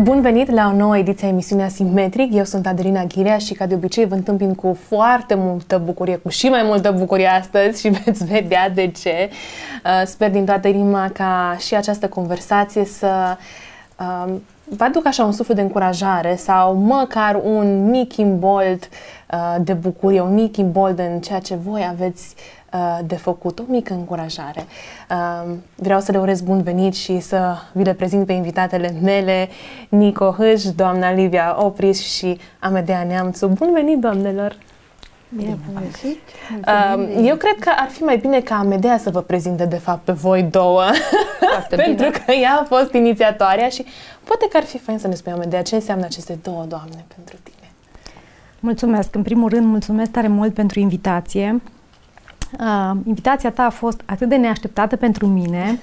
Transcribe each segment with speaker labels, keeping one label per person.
Speaker 1: Bun venit la o nouă ediție a emisiunii Asimetric. Eu sunt Adelina Ghirea și ca de obicei vă întâmpin cu foarte multă bucurie, cu și mai multă bucurie astăzi și veți vedea de ce. Sper din toată inima ca și această conversație să vă aduc așa un suflet de încurajare sau măcar un mic imbold de bucurie, un mic imbold în ceea ce voi aveți de făcut, o mică încurajare. Vreau să le urez bun venit și să vi le prezint pe invitatele mele, Nico Hâș, doamna Livia Opris și Amedea Neamțu. Bun venit, doamnelor!
Speaker 2: Bine găsit!
Speaker 1: Eu cred că ar fi mai bine ca Amedea să vă prezinte de fapt pe voi două, pentru că ea a fost inițiatoarea și poate că ar fi fain să ne spui, Amedea, ce înseamnă aceste două doamne pentru tine.
Speaker 2: Mulțumesc! În primul rând, mulțumesc tare mult pentru invitație. Invitația ta a fost atât de neașteptată pentru mine,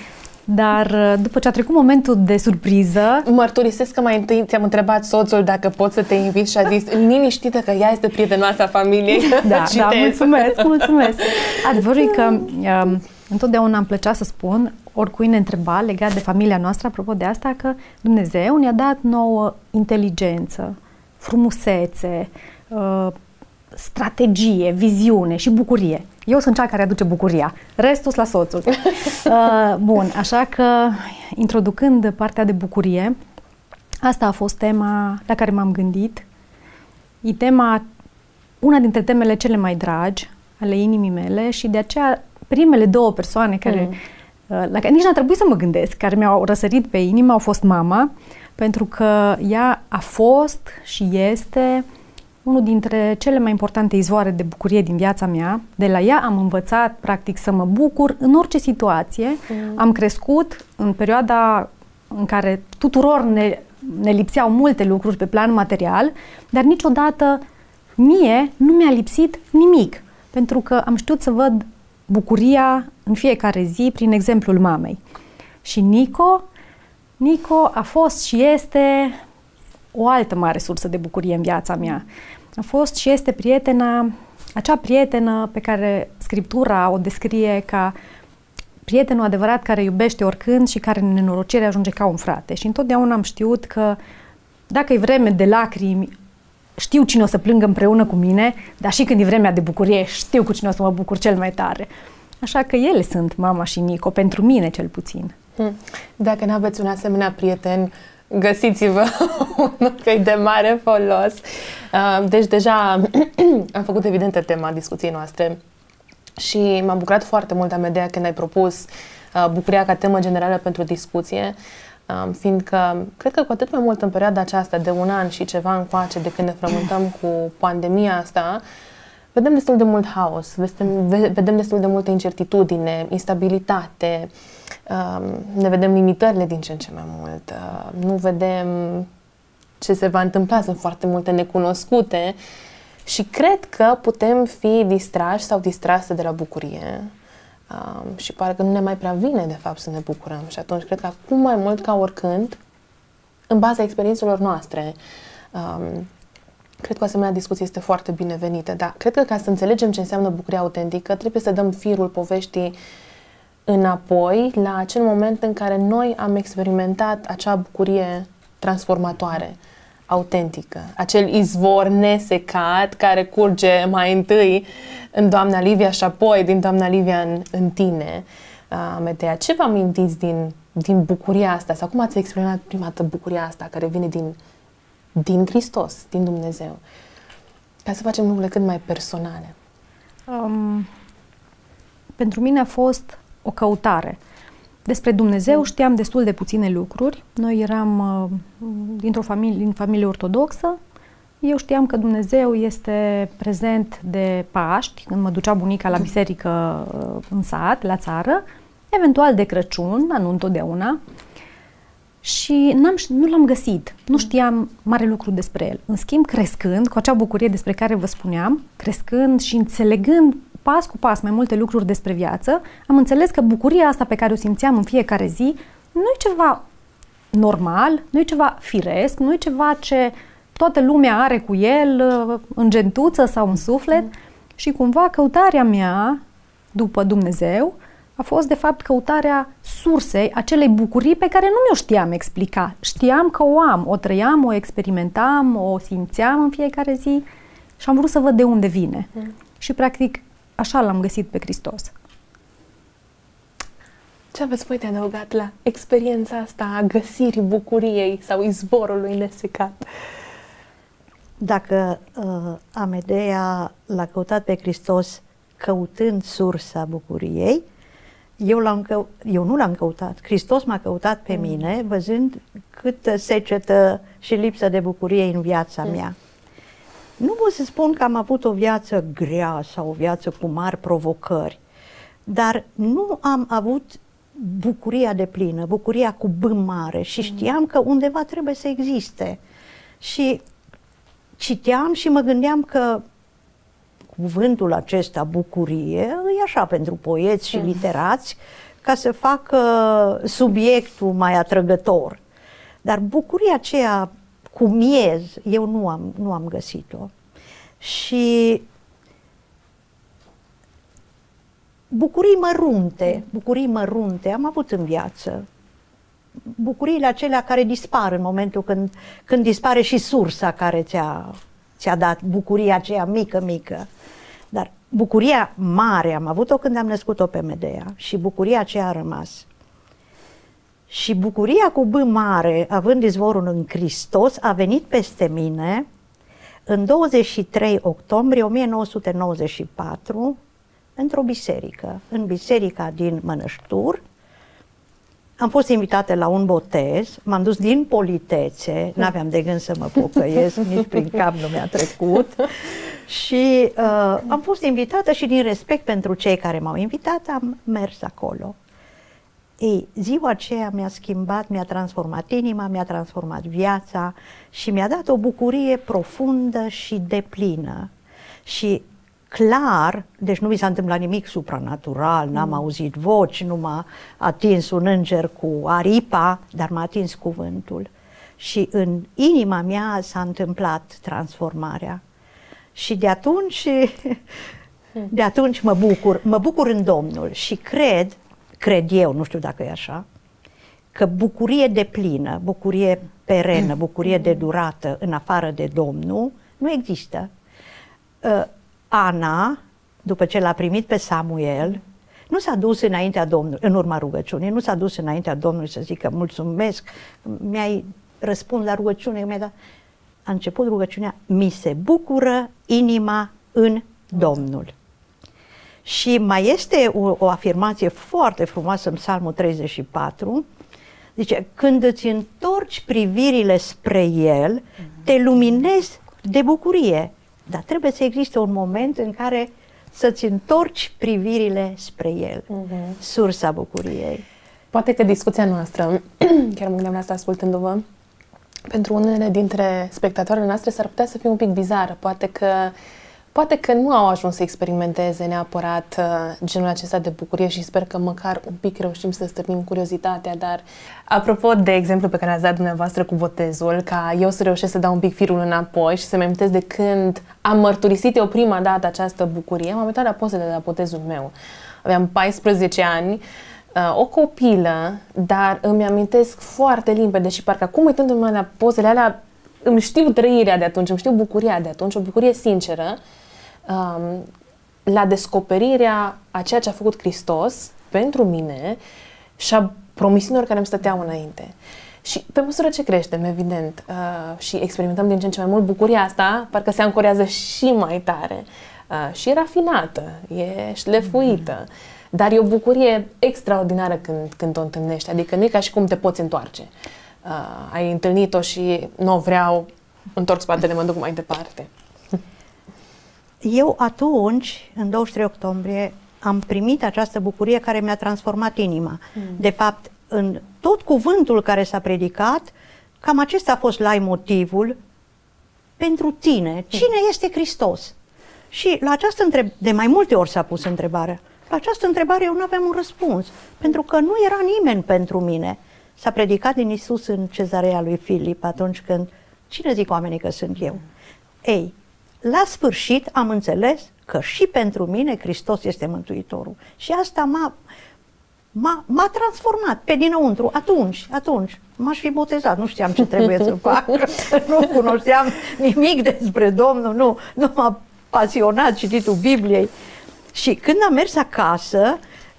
Speaker 2: dar după ce a trecut momentul de surpriză...
Speaker 1: Mărturisesc că mai întâi ți-am întrebat soțul dacă pot să te invit și a zis liniștită că ea este prietenoasa familiei.
Speaker 2: Da, mulțumesc! Adevărul e că întotdeauna îmi plăcea să spun, oricui ne întreba legat de familia noastră, apropo de asta, că Dumnezeu ne-a dat nouă inteligență, frumusețe, strategie, viziune și bucurie. Eu sunt cea care aduce bucuria. Restul la soțul. Bun, așa că introducând partea de bucurie, asta a fost tema la care m-am gândit. E una dintre temele cele mai dragi ale inimii mele și de aceea primele două persoane la care nici n-a trebuit să mă gândesc, care mi-au răsărit pe inimă, au fost mama, pentru că ea a fost și este unul dintre cele mai importante izvoare de bucurie din viața mea. De la ea am învățat, practic, să mă bucur în orice situație. Am crescut în perioada în care tuturor ne lipseau multe lucruri pe plan material, dar niciodată mie nu mi-a lipsit nimic, pentru că am știut să văd bucuria în fiecare zi prin exemplul mamei. Și Nico a fost și este o altă mare sursă de bucurie în viața mea. A fost și este acea prietenă pe care Scriptura o descrie ca prietenul adevărat care iubește oricând și care în nenorocire ajunge ca un frate. Și întotdeauna am știut că dacă e vreme de lacrimi, știu cine o să plângă împreună cu mine, dar și când e vremea de bucurie, știu cu cine o să mă bucur cel mai tare. Așa că ele sunt mama și Nico, pentru mine cel puțin.
Speaker 1: Dacă n-aveți un asemenea prieten, găsiți-vă unul că e de mare folos. Deci deja am făcut evidentă tema discuției noastre și m-am bucurat foarte mult, Amedea, când ai propus bucuria ca temă generală pentru discuție, fiindcă cred că cu atât mai mult în perioada aceasta de un an și ceva încoace de când ne frământăm cu pandemia asta, vedem destul de mult haos, vedem destul de multă incertitudine, instabilitate, ne vedem limitările din ce în ce mai mult, nu vedem ce se va întâmpla, sunt foarte multe necunoscute și cred că putem fi distrași sau distrase de la bucurie și pare că nu ne mai prea vine de fapt să ne bucurăm și atunci cred că acum mai mult ca oricând, în baza experiențelor noastre, cred că o asemenea discuție este foarte binevenită, dar cred că ca să înțelegem ce înseamnă bucuria autentică, trebuie să dăm firul poveștii înapoi la acel moment în care noi am experimentat acea bucurie transformatoare, autentică, acel izvor nesecat care curge mai întâi în doamna Livia și apoi din doamna Livia în tine. Amedea, ce vă amintiți din bucuria asta sau cum ați experimentat prima dată bucuria asta care vine din Hristos, din Dumnezeu? Ca să facem lucrurile cât mai personale.
Speaker 2: Pentru mine a fost o căutare. Despre Dumnezeu știam destul de puține lucruri. Noi eram din familie ortodoxă. Eu știam că Dumnezeu este prezent de Paști, când mă ducea bunica la biserică în sat, la țară, eventual de Crăciun, dar nu întotdeauna. Și nu l-am găsit. Nu știam mare lucru despre el. În schimb, crescând, cu acea bucurie despre care vă spuneam, crescând și înțelegând pas cu pas mai multe lucruri despre viață, am înțeles că bucuria asta pe care o simțeam în fiecare zi nu e ceva normal, nu e ceva firesc, nu e ceva ce toată lumea are cu el în gentuță sau în suflet. Și cumva căutarea mea după Dumnezeu a fost de fapt căutarea sursei acelei bucurii pe care nu mi-o știam explica. Știam că o am, o trăiam, o experimentam, o simțeam în fiecare zi și am vrut să văd de unde vine. Și practic așa l-am găsit pe Hristos.
Speaker 1: Ce aveți voi de adăugat la experiența asta a găsirii bucuriei sau izvorului nesecat?
Speaker 3: Dacă Amedea l-a căutat pe Hristos căutând sursa bucuriei, eu nu l-am căutat. Hristos m-a căutat pe mine, văzând câtă secetă și lipsă de bucurie în viața mea. Nu pot să spun că am avut o viață grea sau o viață cu mari provocări, dar nu am avut bucuria deplină, bucuria cu B mare și știam că undeva trebuie să existe. Și citeam și mă gândeam că cuvântul acesta, bucurie, e așa pentru poeți și literați, ca să facă subiectul mai atrăgător. Dar bucuria aceea cu miez, eu nu am găsit-o. Și bucurii mărunte am avut în viață. Bucuriile acelea care dispar în momentul când dispare și sursa care ți-a dat bucuria aceea mică. Dar bucuria mare am avut-o când am născut-o pe Medea și bucuria aceea a rămas. Și bucuria cu B mare, având izvorul în Hristos, a venit peste mine în 23 octombrie 1994 într-o biserică, în biserica din Mănăștur. Am fost invitată la un botez, m-am dus din politețe, n-aveam de gând să mă pocăiesc, nici prin cap nu mi-a trecut. Și am fost invitată și din respect pentru cei care m-au invitat am mers acolo. Ei, ziua aceea mi-a schimbat, mi-a transformat inima, mi-a transformat viața și mi-a dat o bucurie profundă și deplină. Și clar, deci nu mi s-a întâmplat nimic supranatural, n-am auzit voci, nu m-a atins un înger cu aripa, dar m-a atins cuvântul. Și în inima mea s-a întâmplat transformarea. Și de atunci mă bucur în Domnul și cred eu, nu știu dacă e așa, că bucurie deplină, bucurie perenă, bucurie de durată în afară de Domnul nu există. Ana, după ce l-a primit pe Samuel, nu s-a dus înaintea Domnului, în urma rugăciunii, nu s-a dus înaintea Domnului să zică mulțumesc, mi-ai răspuns la rugăciune, a început rugăciunea, mi se bucură inima în Domnul. Și mai este o afirmație foarte frumoasă în Psalmul 34, zice, când îți întorci privirile spre El, te luminezi de bucurie. Dar trebuie să existe un moment în care să-ți întorci privirile spre El, sursa bucuriei.
Speaker 1: Poate că discuția noastră, chiar mă gândeam la asta ascultându-vă, pentru unele dintre spectatoarele noastre s-ar putea să fie un pic bizară. Poate că nu au ajuns să experimenteze neapărat genul acesta de bucurie și sper că măcar un pic reușim să stârnim curiozitatea, dar apropo de exemplu pe care ați dat dumneavoastră cu botezul, ca eu să reușesc să dau un pic firul înapoi și să-mi amintesc de când am mărturisit eu prima dată această bucurie, m-am uitat la pozele de la botezul meu. Aveam 14 ani, o copilă, dar îmi amintesc foarte limpede și parcă acum uitându-mă la pozele alea îmi știu trăirea de atunci, îmi știu bucuria de atunci, o bucurie sinceră, la descoperirea a ceea ce a făcut Hristos pentru mine și a promisiunilor care îmi stăteau înainte. Și pe măsură ce creștem, evident, și experimentăm din ce în ce mai mult, bucuria asta parcă se ancorează și mai tare și e rafinată, e șlefuită, dar e o bucurie extraordinară când o întâlnești, adică nu e ca și cum te poți întoarce. Ai întâlnit-o și nu vreau, întorc spatele, mă duc mai departe.
Speaker 3: Eu atunci, în 23 octombrie, am primit această bucurie care mi-a transformat inima. De fapt, în tot cuvântul care s-a predicat, cam acesta a fost leitmotivul pentru tine. Cine este Hristos? Și la această întrebare, de mai multe ori s-a pus întrebarea. La această întrebare eu nu aveam un răspuns, pentru că nu era nimeni pentru mine. S-a predicat din Iisus în cezarea lui Filip atunci când, cine zic oamenii că sunt eu? Ei, la sfârșit am înțeles că și pentru mine Hristos este Mântuitorul. Și asta m-a transformat pe dinăuntru. Atunci m-aș fi botezat, nu știam ce trebuie să fac, nu cunoșteam nimic despre Domnul, nu m-a pasionat cititul Bibliei. Și când am mers acasă,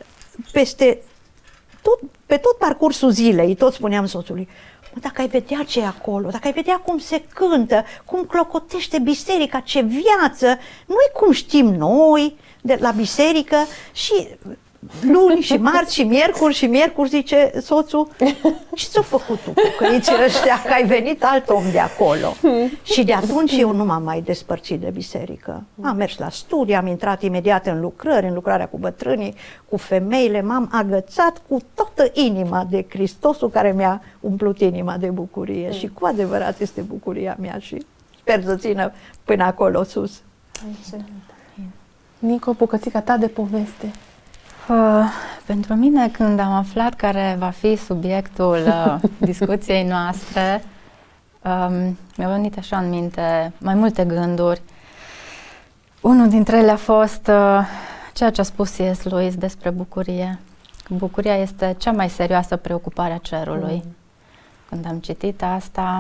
Speaker 3: pe tot parcursul zilei, tot spuneam soțului, dacă ai vedea ce e acolo, dacă ai vedea cum se cântă, cum clocotește biserica, ce viață, nu-i cum știm noi de la biserică. Și luni și marți și miercuri zice soțul, ce ți-a făcut tu cu căiții ăștia, că ai venit alt om de acolo? Și de atunci eu nu m-am mai despărțit de biserică. Am mers la studii, am intrat imediat în lucrări, în lucrarea cu bătrânii, cu femeile, m-am agățat cu toată inima de Hristosul care mi-a umplut inima de bucurie. Și cu adevărat este bucuria mea și sper să țină până acolo sus.
Speaker 1: Nico, bucățica ta de poveste.
Speaker 4: Pentru mine, când am aflat care va fi subiectul discuției noastre, mi-au venit așa în minte mai multe gânduri. Unul dintre ele a fost ceea ce a spus C.S. Lewis despre bucurie. Bucuria este cea mai serioasă preocupare a cerului. Când am citit asta,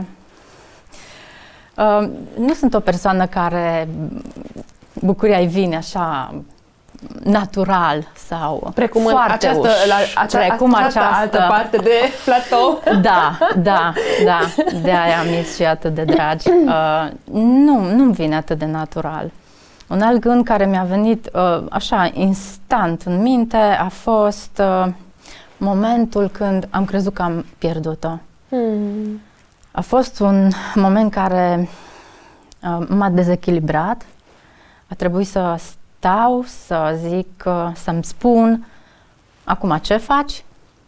Speaker 4: nu sunt o persoană care bucuria îi vine așa natural sau
Speaker 1: precum
Speaker 4: foarte
Speaker 1: această altă parte de platou.
Speaker 4: Da, de-aia mi-s și atât de dragi. Nu-mi vine atât de natural. Un alt gând care mi-a venit așa instant în minte a fost momentul când am crezut că am pierdut-o. A fost un moment care m-a dezechilibrat. A trebuit să stau, să zic, să-mi spun acum ce faci.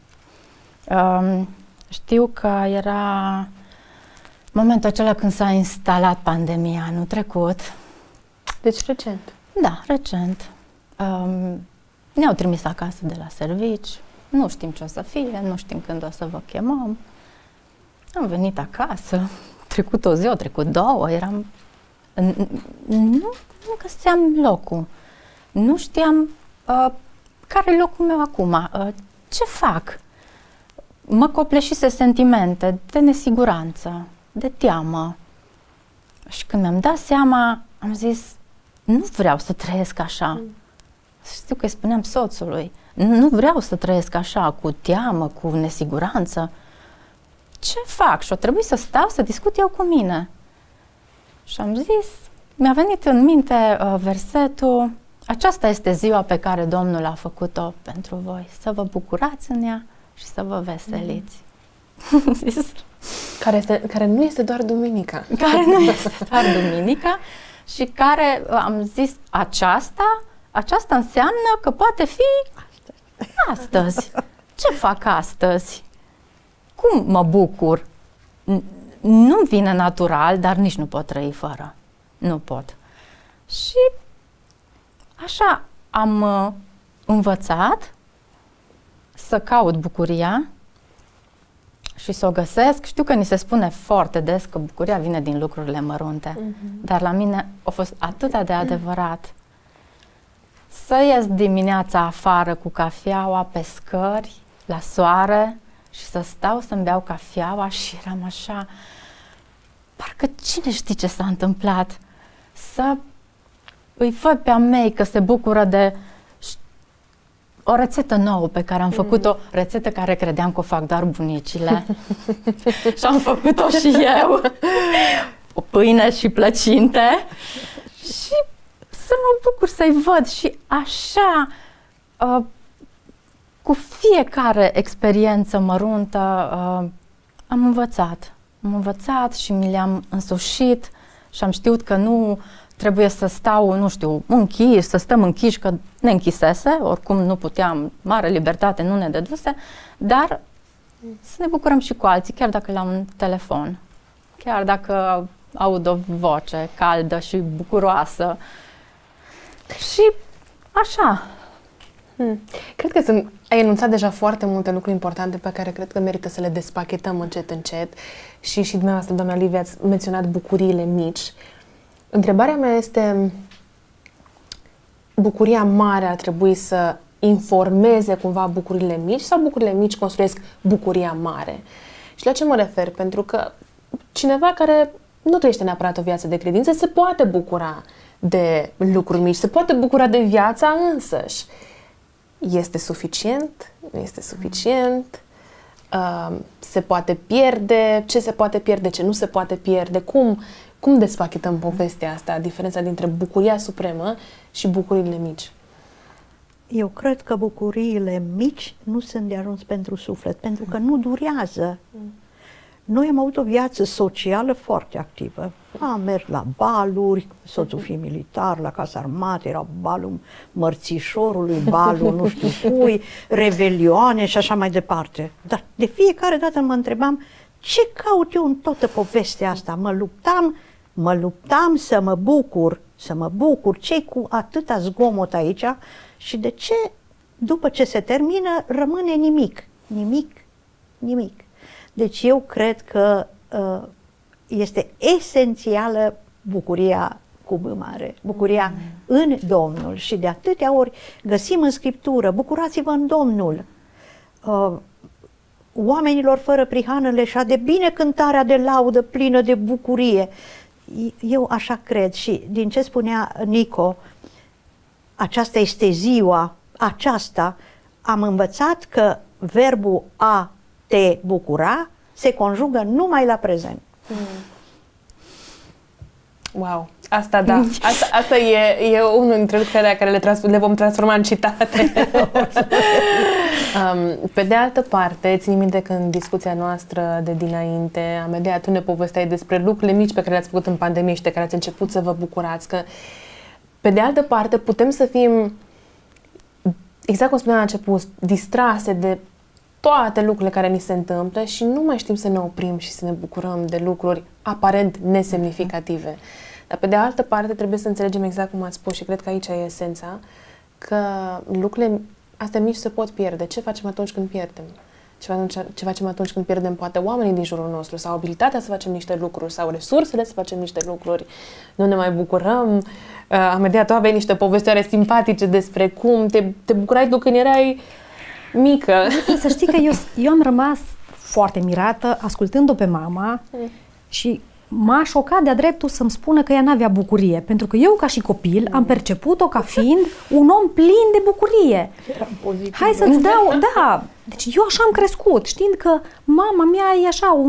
Speaker 4: Știu că era momentul acela când s-a instalat pandemia anul trecut.
Speaker 1: Deci recent.
Speaker 4: Da, recent. Ne-au trimis acasă de la servici, nu știm ce o să fie, nu știm când o să vă chemăm. Am venit acasă, a trecut o zi, a trecut două, eram... Nu găseam locul. Nu știam care e locul meu acum, ce fac. Mă copleșise sentimente de nesiguranță, de teamă. Și când mi-am dat seama, am zis, nu vreau să trăiesc așa. Știu că îi spuneam soțului, nu vreau să trăiesc așa, cu teamă, cu nesiguranță. Ce fac? Și o trebuie să stau să discut eu cu mine. Și am zis, mi-a venit în minte versetul, aceasta este ziua pe care Domnul a făcut-o pentru voi, să vă bucurați în ea și să vă veseliți.
Speaker 1: Care nu este doar duminica.
Speaker 4: Care nu este doar duminica și care, am zis, aceasta înseamnă că poate fi astăzi. Ce fac astăzi? Cum mă bucur? Nu-mi vine natural, dar nici nu pot trăi fără. Nu pot. Și așa am învățat să caut bucuria și să o găsesc. Știu că ni se spune foarte des că bucuria vine din lucrurile mărunte, dar la mine a fost atât de adevărat. Să ies dimineața afară cu cafeaua pe scări, la soare, și să stau să-mi beau cafeaua și eram așa, parcă cine știe ce s-a întâmplat. Să îi văd pe-a mei că se bucură de o rețetă nouă pe care am făcut-o, rețetă care credeam că o fac doar bunicile. Și am făcut-o și eu. O pâine și plăcinte. Și să mă bucur să-i văd și așa, cu fiecare experiență măruntă, am învățat. Am învățat și mi le-am însușit și am știut că nu trebuie să stau, nu știu, închiși, să stăm închiși, că ne închisese, oricum nu puteam, mare libertate nu ne dăduse, dar să ne bucurăm și cu alții, chiar dacă la un telefon, chiar dacă aud o voce caldă și bucuroasă. Și așa.
Speaker 1: Cred că ai enunțat deja foarte multe lucruri importante pe care cred că merită să le despachetăm încet, încet. Și dumneavoastră, doamna Livia, ați menționat bucuriile mici. Întrebarea mea este, bucuria mare ar trebui să informeze cumva bucurile mici sau bucurile mici construiesc bucuria mare? Și la ce mă refer? Pentru că cineva care nu trăiește neapărat o viață de credință se poate bucura de lucruri mici, se poate bucura de viața însăși. Este suficient? Nu este suficient? Se poate pierde? Ce se poate pierde? Ce nu se poate pierde? Cum desfachetăm povestea asta, diferența dintre bucuria supremă și bucuriile mici?
Speaker 3: Eu cred că bucuriile mici nu sunt de ajuns pentru suflet, pentru că nu durează. Noi am avut o viață socială foarte activă. Am mers la baluri, soțul fiind militar, la Casa Armatei, era balul mărțișorului, balul nu știu cui, revelioane și așa mai departe. Dar de fiecare dată mă întrebam ce caut eu în toată povestea asta. Mă luptam să mă bucur, ce-i cu atâta zgomot aici și de ce după ce se termină rămâne nimic. Deci eu cred că este esențială bucuria cu B mare, bucuria în Domnul și de atâtea ori găsim în Scriptură, bucurați-vă în Domnul. Oamenilor fără prihană le șade bine cântarea de laudă plină de bucurie. Eu așa cred și din ce spunea Nico, aceasta este ziua aceasta, am învățat că verbul a te bucura se conjugă numai la prezent.
Speaker 1: Wow! Asta da, asta e unul dintre lucrurile care le vom transforma în citate. Pe de altă parte, țin minte că în discuția noastră de dinainte, Amedea, tu ne povesteai despre lucrurile mici pe care le-ați făcut în pandemie și de care ați început să vă bucurați, că pe de altă parte putem să fim, exact cum spuneam la început, distrase de toate lucrurile care ni se întâmplă și nu mai știm să ne oprim și să ne bucurăm de lucruri aparent nesemnificative. Dar pe de altă parte trebuie să înțelegem exact cum ați spus și cred că aici e esența, că lucrurile astea mici se pot pierde. Ce facem atunci când pierdem? Ce facem atunci când pierdem poate oamenii din jurul nostru sau abilitatea să facem niște lucruri sau resursele să facem niște lucruri? Nu ne mai bucurăm? Amedea, tu aveai niște povestioare simpatice despre cum te bucurai tu când erai mică.
Speaker 2: Să știi că eu am rămas foarte mirată ascultând-o pe mama și m-a șocat de-a dreptul să-mi spună că ea n-avea bucurie. Pentru că eu, ca și copil, am perceput-o ca fiind un om plin de bucurie. Hai să-ți dau... Da, deci eu așa am crescut, știind că mama mea e așa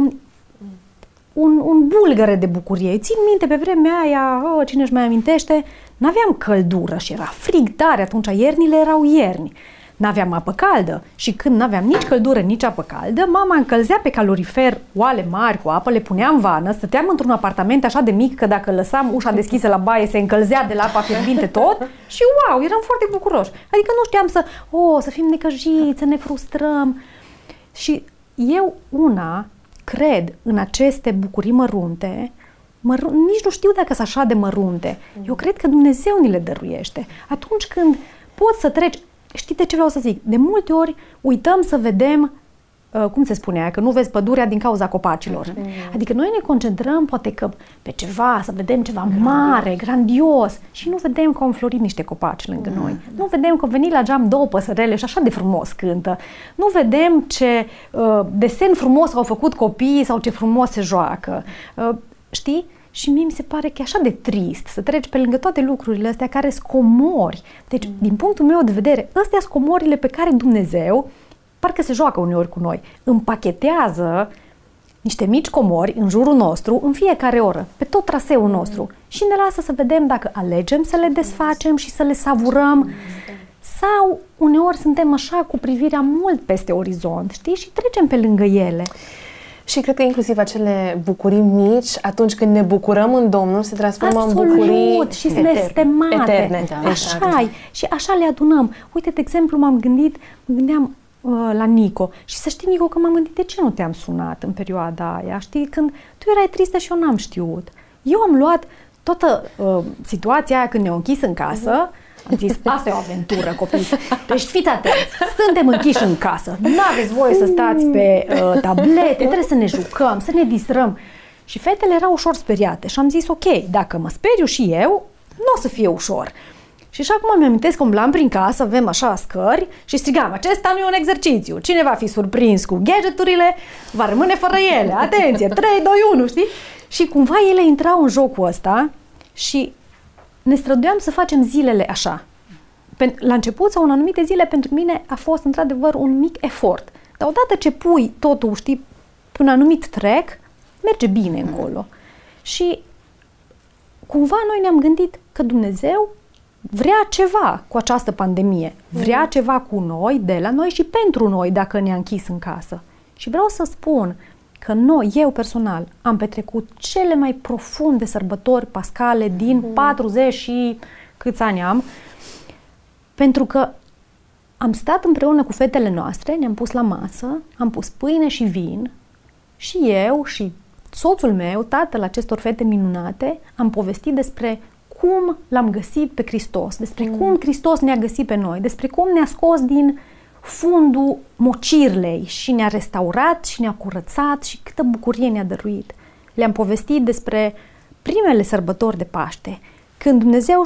Speaker 2: un bulgăre de bucurie. Țin minte pe vremea aia, cine își mai amintește, n-aveam căldură și era frig tare, atunci iernile erau ierni. N-aveam apă caldă și când n-aveam nici căldură, nici apă caldă, mama încălzea pe calorifer oale mari cu apă, le punea în vană, stăteam într-un apartament așa de mic că dacă lăsam ușa deschisă la baie se încălzea de la apa fierbinte tot și wow, eram foarte bucuroși. Adică nu știam să fim necăjiți, să ne frustrăm. Și eu cred în aceste bucurii mărunte, nici nu știu dacă sunt așa de mărunte. Eu cred că Dumnezeu ni le dăruiește. Atunci când poți să treci. Știi de ce vreau să zic? De multe ori uităm să vedem, cum se spunea, că nu vezi pădurea din cauza copacilor. Adică noi ne concentrăm poate că pe ceva, să vedem ceva mare, grandios și nu vedem că au înflorit niște copaci lângă noi. Nu vedem că au venit la geam două păsărele și așa de frumos cântă. Nu vedem ce desen frumos au făcut copiii sau ce frumos se joacă. Știi? Și mie mi se pare că e așa de trist să treci pe lângă toate lucrurile astea care sunt comori. Deci, din punctul meu de vedere, astea sunt comorile pe care Dumnezeu, parcă se joacă uneori cu noi, împachetează niște mici comori în jurul nostru în fiecare oră, pe tot traseul nostru și ne lasă să vedem dacă alegem să le desfacem și să le savurăm sau uneori suntem așa cu privirea mult peste orizont, știi? Și trecem pe lângă ele.
Speaker 1: Și cred că inclusiv acele bucurii mici, atunci când ne bucurăm în Domnul, se transformă în bucurii
Speaker 2: și sunt nestemate.
Speaker 1: Eterne. Da.
Speaker 2: Așa și așa le adunăm. Uite, de exemplu, mă gândeam la Nico și să știi, Nico, că m-am gândit de ce nu te-am sunat în perioada aia, știi, când tu erai tristă și eu n-am știut. Eu am luat toată situația aia când ne-au închis în casă. Am zis, asta e o aventură, copii. Deci fiți atenți, suntem închiși în casă, n-aveți voie să stați pe tablete, trebuie să ne jucăm, să ne distrăm. Și fetele erau ușor speriate și am zis, ok, dacă mă speriu și eu, nu o să fie ușor. Și acum mi-amintesc că umblam prin casă, avem așa scări și strigam, acesta nu e un exercițiu, cine va fi surprins cu gadgeturile, va rămâne fără ele, atenție, 3, 2, 1, știi? Și cumva ele intrau în jocul ăsta și ne străduiam să facem zilele așa. La început sau în anumite zile pentru mine a fost într-adevăr un mic efort. Dar odată ce pui totul, știi, pe un anumit track, merge bine încolo. Și cumva noi ne-am gândit că Dumnezeu vrea ceva cu această pandemie. Vrea ceva cu noi, de la noi și pentru noi dacă ne-a închis în casă. Și vreau să spun că noi, eu personal, am petrecut cele mai profunde sărbători pascale din 40 și câți ani am, pentru că am stat împreună cu fetele noastre, ne-am pus la masă, am pus pâine și vin și eu și soțul meu, tatăl acestor fete minunate, am povestit despre cum l-am găsit pe Hristos, despre cum Hristos ne-a găsit pe noi, despre cum ne-a scos din fundul mocirlei și ne-a restaurat și ne-a curățat și câtă bucurie ne-a dăruit. Le-am povestit despre primele sărbători de Paște, când Dumnezeu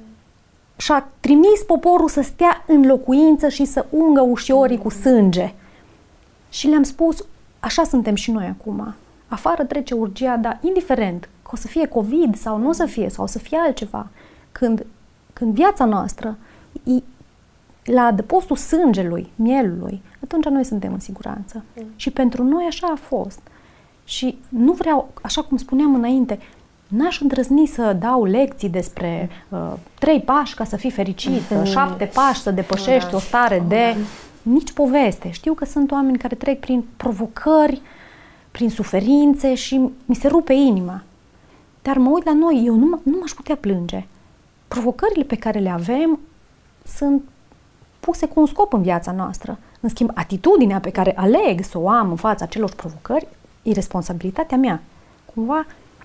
Speaker 2: și-a trimis poporul să stea în locuință și să ungă ușorii cu sânge. Și le-am spus, așa suntem și noi acum. Afară trece urgia, dar indiferent că o să fie COVID sau nu o să fie, sau o să fie altceva, când viața noastră e la adăpostul sângelui, mielului, atunci noi suntem în siguranță. Și pentru noi așa a fost. Și nu vreau, așa cum spuneam înainte, n-aș îndrăzni să dau lecții despre 3 pași ca să fii fericit, 7 pași să depășești o stare de... Nici poveste. Știu că sunt oameni care trec prin provocări, prin suferințe și mi se rupe inima. Dar mă uit la noi, eu nu m-aș putea plânge. Provocările pe care le avem sunt puse cu un scop în viața noastră. În schimb, atitudinea pe care aleg să o am în fața acelor provocări e responsabilitatea mea. Cumva,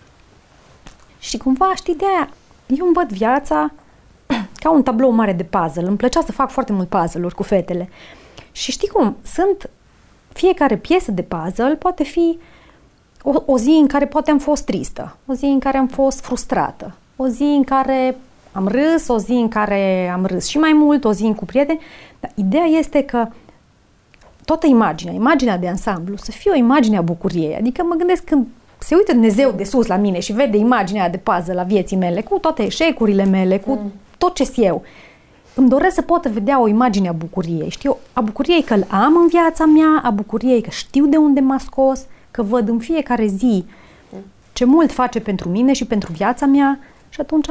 Speaker 2: știi, de aia, eu îmi văd viața ca un tablou mare de puzzle. Îmi plăcea să fac foarte mult puzzle-uri cu fetele. Și știi cum? Fiecare piesă de puzzle poate fi o zi în care poate am fost tristă, o zi în care am fost frustrată, o zi în care am râs, o zi în care am râs și mai mult, o zi cu prieteni. Dar ideea este că toată imaginea de ansamblu, să fie o imagine a bucuriei. Adică mă gândesc când se uită Dumnezeu de sus la mine și vede imaginea de puzzle la vieții mele, cu toate eșecurile mele, cu tot ce-s eu. Îmi doresc să pot vedea o imagine a bucuriei. Știu, a bucuriei că îl am în viața mea, a bucuriei că știu de unde m-a scos, că văd în fiecare zi ce mult face pentru mine și pentru viața mea și atunci...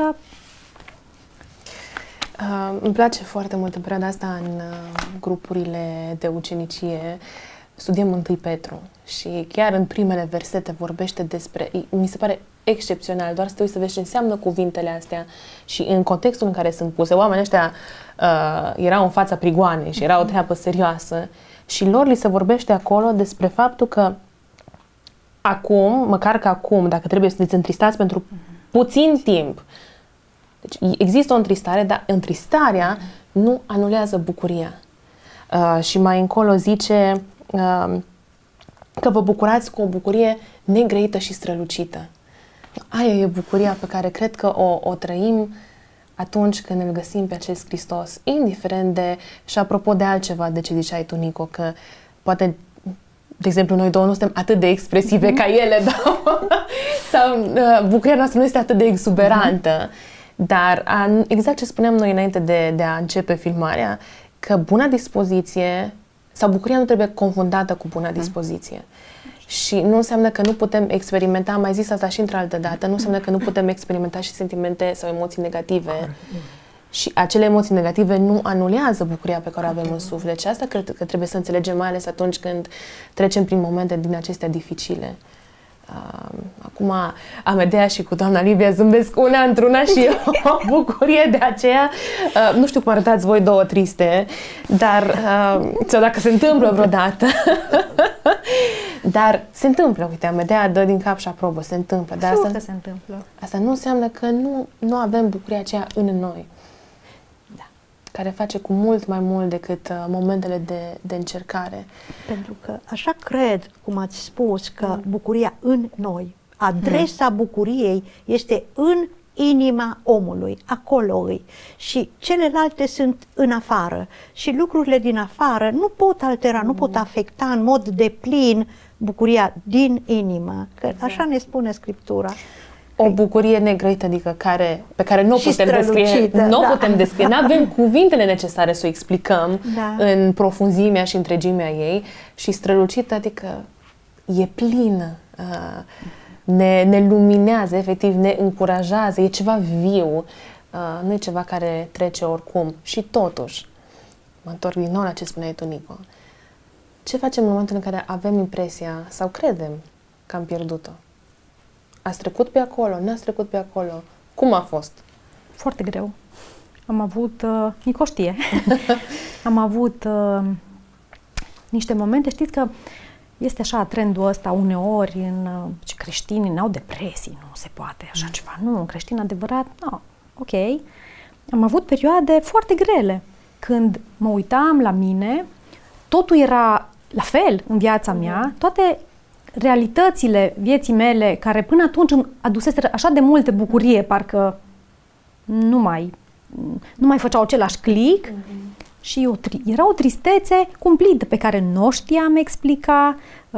Speaker 1: Îmi place foarte mult în perioada asta în grupurile de ucenicie. Studiem 1 Petru și chiar în primele versete vorbește despre, mi se pare excepțional, doar să te uiți să vezi ce înseamnă cuvintele astea și în contextul în care sunt puse. Oamenii ăștia erau în fața prigoanei și era o treabă serioasă și lor li se vorbește acolo despre faptul că acum, măcar că acum, dacă trebuie să te întristați pentru puțin timp, deci există o întristare, dar întristarea nu anulează bucuria. Și mai încolo zice că vă bucurați cu o bucurie negrăită și strălucită. Aia e bucuria pe care cred că o trăim atunci când îl găsim pe acest Hristos, indiferent de, și apropo de altceva, de ce ziceai tu, Nico, că poate, de exemplu, noi două nu suntem atât de expresive ca ele, sau bucuria noastră nu este atât de exuberantă, dar exact ce spuneam noi înainte de a începe filmarea, că buna dispoziție sau bucuria nu trebuie confundată cu buna dispoziție. Și nu înseamnă că nu putem experimenta, am mai zis asta și într-o altă dată, nu înseamnă că nu putem experimenta și sentimente sau emoții negative. Și acele emoții negative nu anulează bucuria pe care o avem în suflet. Și asta cred că trebuie să înțelegem, mai ales atunci când trecem prin momente din acestea dificile. Acum Amedea și cu doamna Livia zâmbesc una într-una și o bucurie de aceea. Nu știu cum arătați voi două triste, dar sau dacă se întâmplă vreodată. Dar se întâmplă, uite, Amedea dă din cap și aprobă, se întâmplă. Dar asta
Speaker 2: se întâmplă.
Speaker 1: Asta nu înseamnă că nu avem bucuria aceea în noi. Da. Care face cu mult mai mult decât momentele de încercare.
Speaker 3: Pentru că așa cred, cum ați spus, că bucuria în noi, adresa bucuriei este în inima omului, acolo îi. Și celelalte sunt în afară. Și lucrurile din afară nu pot altera, nu pot afecta în mod deplin bucuria din inimă. Că așa ne spune Scriptura.
Speaker 1: O bucurie negrăită, adică pe care nu o
Speaker 3: Și
Speaker 1: putem descrie,
Speaker 3: strălucită,
Speaker 1: nu o
Speaker 3: da.
Speaker 1: putem descrie, nu avem cuvintele necesare să o explicăm în profunzimea și întregimea ei, și strălucită, adică e plină, ne luminează, efectiv, ne încurajează, e ceva viu, nu e ceva care trece oricum. Și totuși, mă întorc din nou la ce spuneai tu, Nico, ce facem în momentul în care avem impresia sau credem că am pierdut-o? Ați trecut pe acolo? N-ați trecut pe acolo? Cum a fost?
Speaker 2: Foarte greu. Am avut, Nico știe, am avut niște momente, știți că este așa trendul ăsta uneori în ce creștinii n-au depresii, nu se poate așa ceva. Nu, un creștin adevărat, nu, ok. Am avut perioade foarte grele când mă uitam la mine, totul era la fel în viața mea, toate realitățile vieții mele care până atunci îmi aduseseră așa de multe bucurie, parcă nu mai făceau același click. Și era o tristețe cumplită pe care nu știam explica,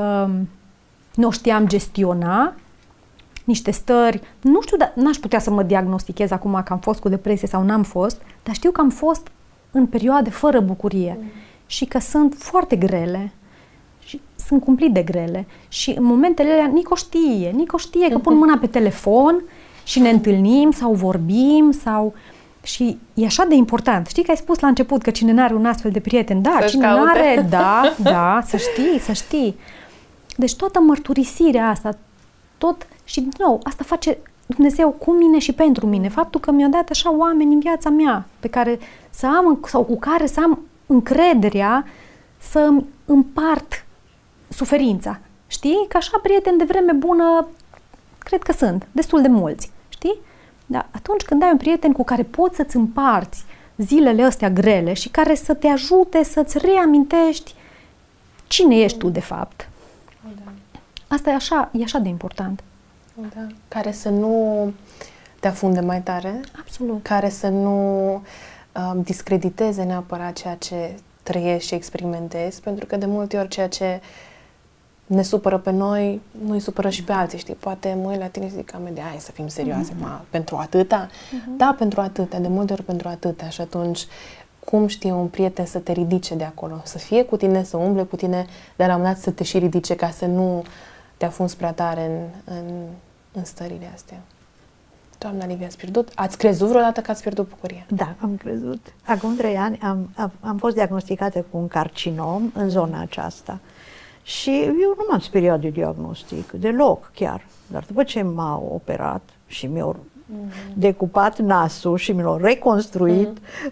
Speaker 2: nu știam gestiona, niște stări, nu știu, n-aș putea să mă diagnostichez acum că am fost cu depresie sau n-am fost, dar știu că am fost în perioade fără bucurie și că sunt foarte grele și sunt cumplit de grele. Și în momentele alea Nico știe că pun mâna pe telefon și ne întâlnim sau vorbim sau... Și e așa de important. Știi că ai spus la început că cine n-are un astfel de prieten, da,
Speaker 1: să-și
Speaker 2: cine
Speaker 1: caute.
Speaker 2: n-are, da, să știi. Deci toată mărturisirea asta, și din nou, asta face Dumnezeu cu mine și pentru mine. Faptul că mi-a dat așa oameni în viața mea pe care să am, sau cu care să am încrederea să împart suferința. Știi? Că așa prieteni de vreme bună, cred că sunt destul de mulți. Știi? Dar atunci când ai un prieten cu care poți să-ți împarți zilele astea grele și care să te ajute să-ți reamintești cine ești tu de fapt.
Speaker 1: Da.
Speaker 2: Asta e așa de important.
Speaker 1: Da. Care să nu te afunde mai tare.
Speaker 2: Absolut.
Speaker 1: Care să nu discrediteze neapărat ceea ce trăiești și experimentezi, pentru că de multe ori ceea ce ne supără pe noi, nu îi supără și pe alții, știi? Poate mă uit la tine și zic, hai să fim serioase, pentru atâta? Da, pentru atâta, de multe ori pentru atâta. Și atunci, cum știe un prieten să te ridice de acolo? Să fie cu tine, să umble cu tine, dar la un moment dat să te și ridice ca să nu te afunzi prea tare în stările astea. Doamna Livia, ați crezut vreodată că ați pierdut bucuria?
Speaker 3: Da, am crezut. Acum 3 ani am fost diagnosticată cu un carcinom în zona aceasta. Și eu nu m-am speriat de diagnostic, deloc chiar. Dar după ce m-au operat și mi-au decupat nasul și mi l-au reconstruit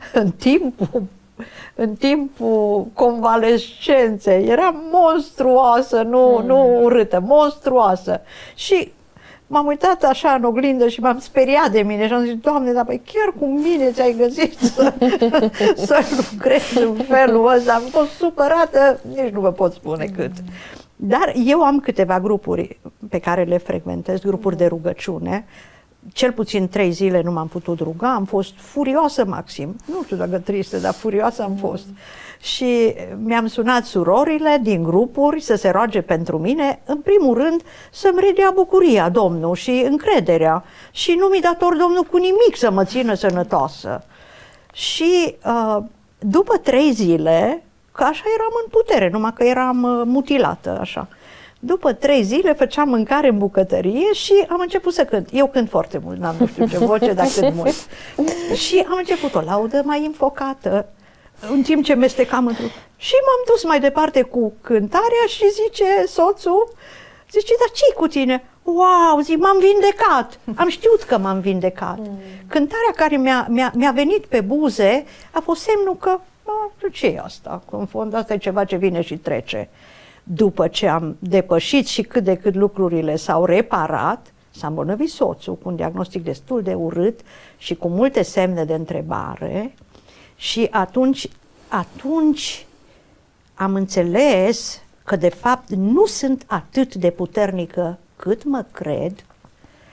Speaker 3: în timpul convalescenței, era monstruoasă, nu urâtă, monstruoasă. Și m-am uitat așa în oglindă și m-am speriat de mine și am zis, Doamne, dar chiar cu mine ți-ai găsit să lucrezi în felul ăsta. Am fost supărată, nici nu vă pot spune cât. Dar eu am câteva grupuri pe care le frecventez, grupuri de rugăciune. Cel puțin 3 zile nu m-am putut ruga, am fost furioasă maxim. Nu știu dacă tristă, dar furioasă am fost. Și mi-am sunat surorile din grupuri să se roage pentru mine, în primul rând să-mi redea bucuria Domnul și încrederea. Și nu mi dator Domnul cu nimic să mă țină sănătoasă. Și după 3 zile, că așa eram în putere, numai că eram mutilată așa. După 3 zile făceam mâncare în bucătărie și am început să cânt. Eu cânt foarte mult, n-am nu știu ce voce, dar cânt mult. Și am început o laudă mai înfocată, în timp ce mestecam într-un... Și m-am dus mai departe cu cântarea și zice soțul, dar ce-i cu tine? Wow, zic, m-am vindecat. Am știut că m-am vindecat. Cântarea care mi-a venit pe buze a fost semnul că, ce e asta? În fond, asta e ceva ce vine și trece. După ce am depășit și cât de cât lucrurile s-au reparat, s-a îmbolnăvit soțul cu un diagnostic destul de urât și cu multe semne de întrebare și atunci am înțeles că de fapt nu sunt atât de puternică cât mă cred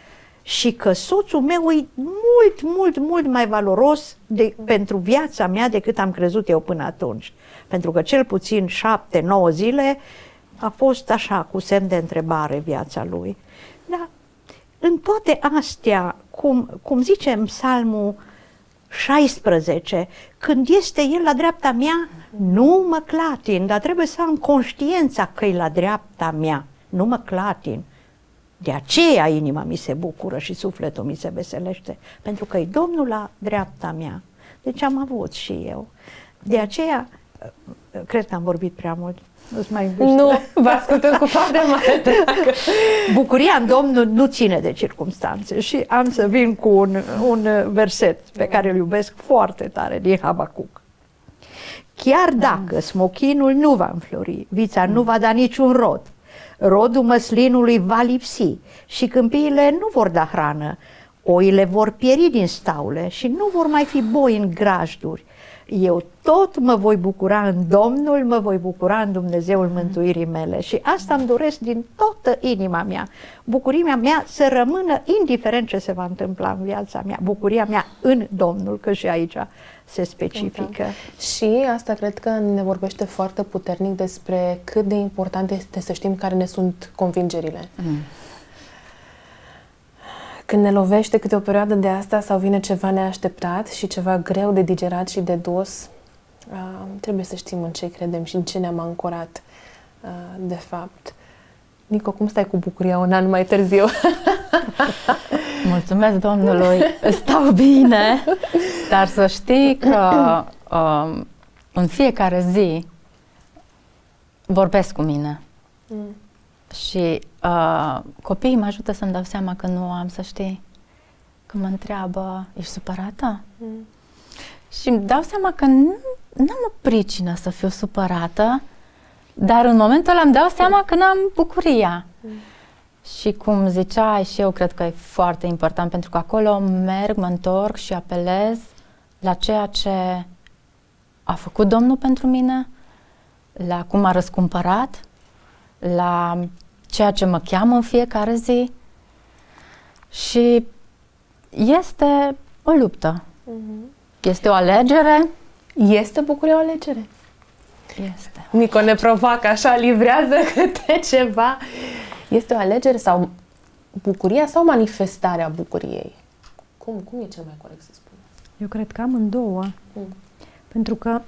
Speaker 3: și că soțul meu e mult, mult, mult mai valoros pentru viața mea decât am crezut eu până atunci. Pentru că cel puțin 7-9 zile a fost așa, cu semn de întrebare viața lui. Dar în toate astea, cum zice în Psalmul 16, când este el la dreapta mea, nu mă clatin, dar trebuie să am conștiința că e la dreapta mea, nu mă clatin. De aceea inima mi se bucură și sufletul mi se veselește, pentru că e Domnul la dreapta mea. Deci am avut și eu. De aceea, cred că am vorbit prea mult.
Speaker 1: Nu, vă ascultăm cu foarte mare dragă.
Speaker 3: Bucuria în Domnul nu ține de circumstanțe și am să vin cu un verset pe care îl iubesc foarte tare din Habacuc. Chiar dacă smochinul nu va înflori, vița nu va da niciun rod, rodul măslinului va lipsi și câmpiile nu vor da hrană, oile vor pieri din staule și nu vor mai fi boi în grajduri. Eu tot mă voi bucura în Domnul, mă voi bucura în Dumnezeul mântuirii mele și asta îmi doresc din toată inima mea. Bucuria mea să rămână indiferent ce se va întâmpla în viața mea, bucuria mea în Domnul, că și aici se specifică.
Speaker 1: Și asta cred că ne vorbește foarte puternic despre cât de important este să știm care ne sunt convingerile. Când ne lovește câte o perioadă de asta sau vine ceva neașteptat și ceva greu de digerat și de dus, trebuie să știm în ce credem și în ce ne-am ancorat, de fapt. Nico, cum stai cu bucuria un an mai târziu?
Speaker 4: Mulțumesc Domnului, stau bine, dar să știi că în fiecare zi vorbesc cu mine. Și copiii mă ajută să-mi dau seama că nu am, să știi. Când mă întreabă, ești supărată? Și îmi dau seama că nu am o pricină să fiu supărată, dar în momentul ăla îmi dau seama că n-am bucuria. Și cum ziceai și eu, cred că e foarte important, pentru că acolo merg, mă întorc și apelez la ceea ce a făcut Domnul pentru mine, la cum a răscumpărat, la ceea ce mă cheamă în fiecare zi. Și este o luptă. Este o alegere.
Speaker 1: Este bucuria o alegere?
Speaker 4: Este.
Speaker 1: Nico ne provoacă așa, livrează câte ceva. Este o alegere sau bucuria sau manifestarea bucuriei? Cum e cel mai corect să spun?
Speaker 2: Eu cred că amândouă. Pentru că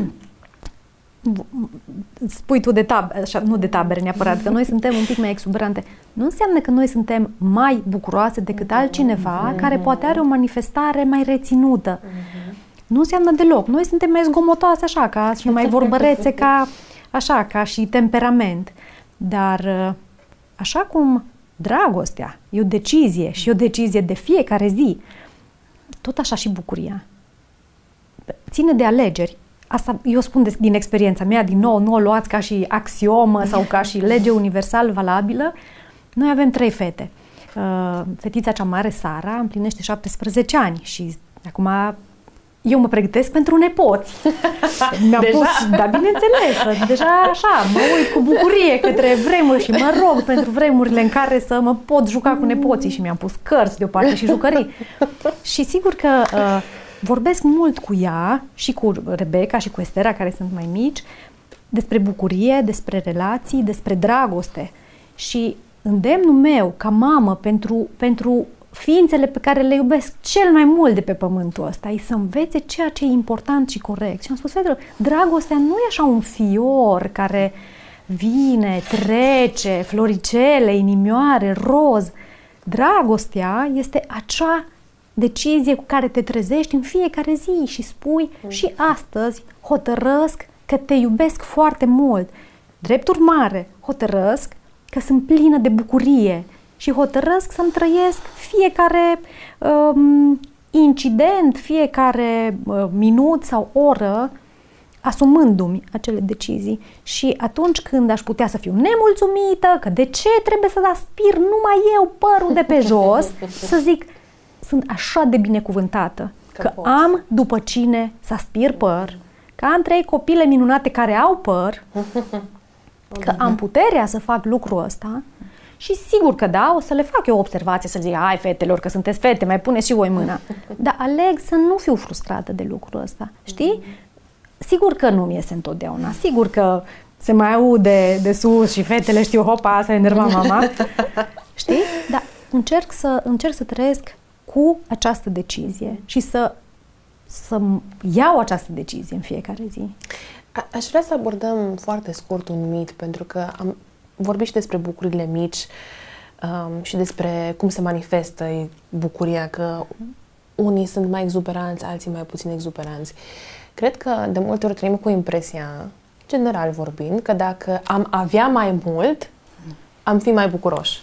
Speaker 2: spui tu de tabere, așa, nu de tabere neapărat, că noi suntem un pic mai exuberante. Nu înseamnă că noi suntem mai bucuroase decât altcineva care poate are o manifestare mai reținută. Nu înseamnă deloc. Noi suntem mai zgomotoase așa, ca și mai vorbărețe ca și temperament. Dar așa cum dragostea e o decizie și o decizie de fiecare zi, tot așa și bucuria. Ține de alegeri. Asta eu spun din experiența mea, din nou, nu o luați ca și axiomă sau ca și lege universal valabilă. Noi avem 3 fete. Fetița cea mare, Sara, împlinește 17 ani și acum eu mă pregătesc pentru nepoți. Mi-am pus, da, bineînțeles, deja așa, mă uit cu bucurie către vremuri și mă rog pentru vremurile în care să mă pot juca cu nepoții și mi-am pus cărți deoparte și jucării. Și sigur că vorbesc mult cu ea și cu Rebecca și cu Estera, care sunt mai mici, despre bucurie, despre relații, despre dragoste. Și îndemnul meu ca mamă pentru ființele pe care le iubesc cel mai mult de pe pământul ăsta e să învețe ceea ce e important și corect. Și am spus, fetelor, dragostea nu e așa un fior care vine, trece, floricele, inimioare, roz. Dragostea este acea decizie cu care te trezești în fiecare zi și spui și astăzi hotărăsc că te iubesc foarte mult. Drept urmare, hotărăsc că sunt plină de bucurie și hotărăsc să-mi trăiesc fiecare incident, fiecare minut sau oră asumându-mi acele decizii. Și atunci când aș putea să fiu nemulțumită, că de ce trebuie să aspir numai eu părul de pe jos, să zic, sunt așa de binecuvântată că am după cine să aspir păr, că am 3 copile minunate care au păr, că am puterea să fac lucrul ăsta Și sigur că da, o să le fac eu o observație, să zic, hai fetelor, că sunteți fete, mai puneți și voi mâna. Dar aleg să nu fiu frustrată de lucrul ăsta, știi? Sigur că nu mi iese întotdeauna, sigur că se mai aude de sus și fetele știu, hopa, s-a enervat mama, știi? Dar încerc să trăiesc cu această decizie și să iau această decizie în fiecare zi.
Speaker 1: Aș vrea să abordăm foarte scurt un mit, pentru că am vorbit și despre bucurile mici și despre cum se manifestă bucuria, că unii sunt mai exuberanți, alții mai puțin exuberanți. Cred că de multe ori trăim cu impresia, general vorbind, că dacă am avea mai mult, am fi mai bucuroși.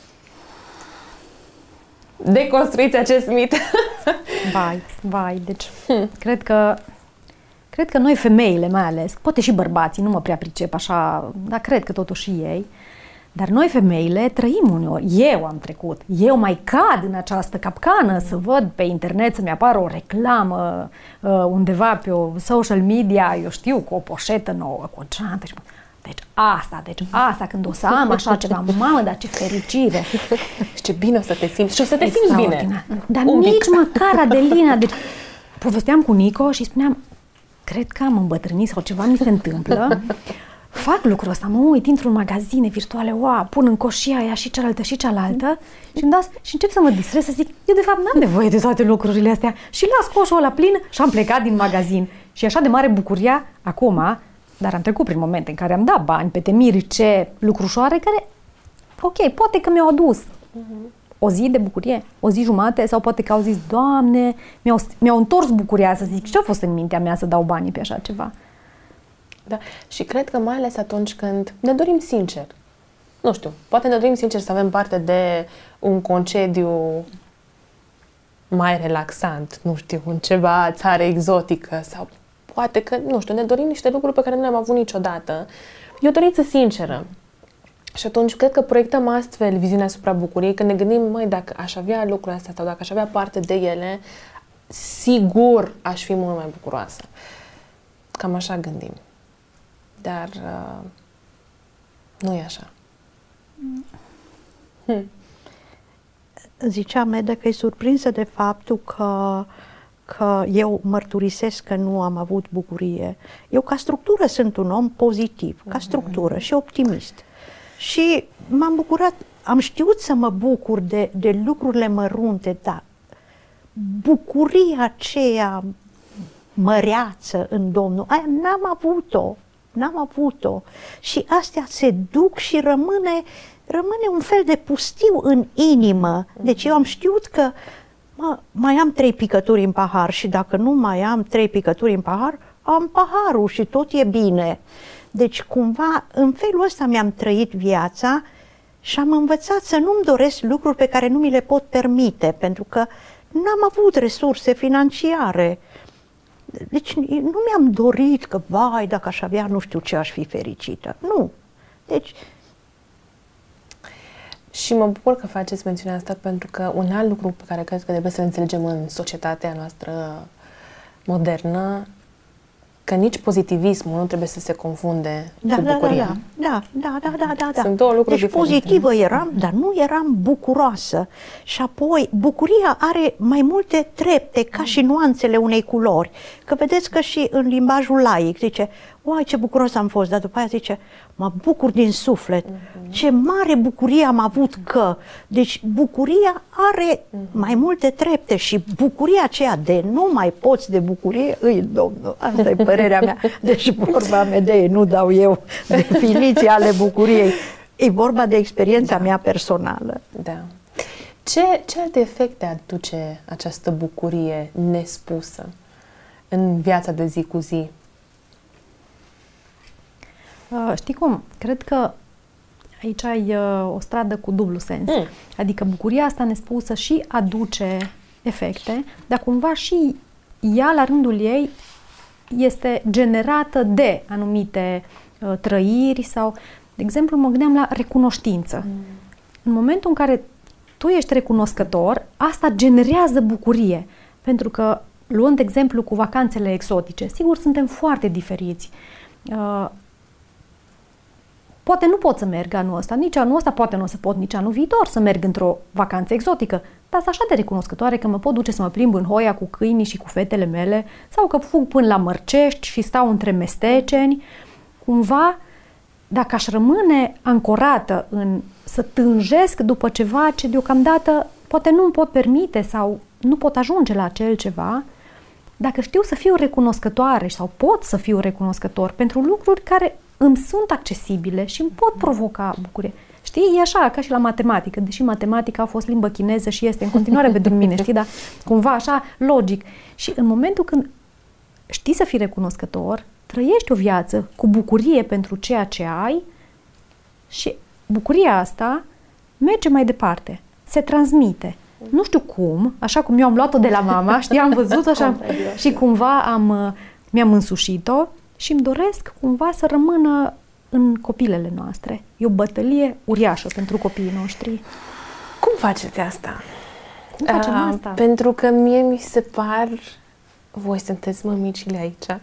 Speaker 1: Deconstruiți acest mit.
Speaker 2: Vai, deci cred că noi femeile mai ales, poate și bărbații, nu mă prea pricep așa, dar cred că totuși și ei, dar noi femeile trăim uneori, eu am trecut, eu mai cad în această capcană să văd pe internet să-mi apară o reclamă undeva pe o social media, eu știu, cu o poșetă nouă, cu o geantă și deci asta, când o să am așa ceva, mamă, dar ce fericire!
Speaker 1: Și ce bine o să te simți, și o să te simți bine.
Speaker 2: Dar nici măcar, Adelina, deci povesteam cu Nico și spuneam, cred că am îmbătrânit sau ceva mi se întâmplă, fac lucrul ăsta, mă uit, intru în magazine virtuale, pun în coș și aia și cealaltă și cealaltă și încep să mă distrez, să zic, eu de fapt n-am nevoie de toate lucrurile astea și las coșul ăla plin și am plecat din magazin. Și e așa de mare bucuria acum, dar am trecut prin momente în care am dat bani pe temirice lucrușoare care, ok, poate că mi-au adus o zi de bucurie, o zi jumate, sau poate că au zis, Doamne, mi-au întors bucuria, să zic, ce a fost în mintea mea să dau banii pe așa ceva?
Speaker 1: Da, și cred că mai ales atunci când ne dorim sincer, nu știu, poate ne dorim sincer să avem parte de un concediu mai relaxant, nu știu, în ceva țară exotică sau poate că, nu știu, ne dorim niște lucruri pe care nu le-am avut niciodată. E o dorință sinceră. Și atunci cred că proiectăm astfel viziunea asupra bucuriei, când ne gândim, măi, dacă aș avea lucrurile astea sau dacă aș avea parte de ele, sigur aș fi mult mai bucuroasă. Cam așa gândim. Dar nu e așa.
Speaker 3: Zicea Meda că e surprinsă de faptul că eu mărturisesc că nu am avut bucurie. Eu ca structură sunt un om pozitiv, ca structură și optimist. Și m-am bucurat, am știut să mă bucur de lucrurile mărunte, dar bucuria aceea măreață în Domnul, aia n-am avut-o. Și astea se duc și rămâne un fel de pustiu în inimă. Deci eu am știut că mai am 3 picături în pahar și dacă nu mai am 3 picături în pahar, am paharul și tot e bine. Deci cumva în felul ăsta mi-am trăit viața și am învățat să nu-mi doresc lucruri pe care nu mi le pot permite, pentru că n-am avut resurse financiare. Deci nu mi-am dorit că, vai, dacă aș avea nu știu ce, aș fi fericită. Nu. Deci...
Speaker 1: Și mă bucur că faceți mențiunea asta, pentru că un alt lucru pe care cred că trebuie să înțelegem în societatea noastră modernă, că nici pozitivismul nu trebuie să se confunde cu bucuria.
Speaker 3: Da.
Speaker 1: Sunt două lucruri
Speaker 3: deci
Speaker 1: diferite.
Speaker 3: pozitivă eram, dar nu eram bucuroasă. Și apoi, bucuria are mai multe trepte, ca și nuanțele unei culori. Că vedeți că și în limbajul laic zice, uai, ce bucuros am fost, dar după aia zice, mă bucur din suflet. Ce mare bucurie am avut că. Deci bucuria are mai multe trepte și bucuria aceea de nu mai poți de bucurie, îi, Domnul, asta e părerea mea. Deci vorba mea de ei, nu dau eu definiții ale bucuriei. E vorba de experiența mea personală.
Speaker 1: Da. Ce alte efecte aduce această bucurie nespusă în viața de zi cu zi?
Speaker 2: Știi cum? Cred că aici ai o stradă cu dublu sens. Adică bucuria asta nespusă și aduce efecte, dar cumva și ea, la rândul ei, este generată de anumite trăiri sau, de exemplu, mă gândeam la recunoștință. În momentul în care tu ești recunoscător, asta generează bucurie. Pentru că, luând exemplu cu vacanțele exotice, sigur, suntem foarte diferiți. Poate nu pot să merg anul ăsta, nici anul ăsta, poate nu o să pot nici anul viitor să merg într-o vacanță exotică, dar sunt așa de recunoscătoare că mă pot duce să mă plimb în Hoia cu câinii și cu fetele mele, sau că fug până la Mărcești și stau între mesteceni. Cumva, dacă aș rămâne ancorată în să tânjesc după ceva ce deocamdată poate nu îmi pot permite sau nu pot ajunge la acel ceva, dacă știu să fiu recunoscătoare sau pot să fiu recunoscător pentru lucruri care îmi sunt accesibile și îmi pot provoca bucurie. Știi, e așa, ca și la matematică, deși matematica a fost limbă chineză și este în continuare pentru mine, știi, dar cumva așa, logic. Și în momentul când știi să fii recunoscător, trăiești o viață cu bucurie pentru ceea ce ai și bucuria asta merge mai departe, se transmite. Nu știu cum, așa cum eu am luat-o de la mama, știi, am văzut-o așa și cumva mi-am însușit-o și îmi doresc cumva să rămână în copilele noastre. E o bătălie uriașă pentru copiii noștri.
Speaker 1: Cum faceți asta?
Speaker 2: Cum facem asta?
Speaker 1: Pentru că mie mi se par, voi sunteți mămicile aici,